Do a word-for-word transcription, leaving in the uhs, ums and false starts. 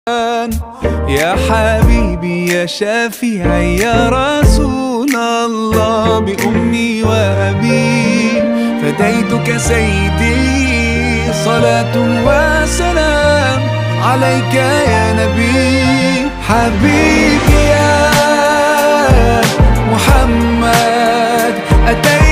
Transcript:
يا حبيبي يا شفيعي يا رسول الله، بأمي وأبي فديتك سيدي، صلاة وسلام عليك يا نبي. حبيبي يا محمد أتيت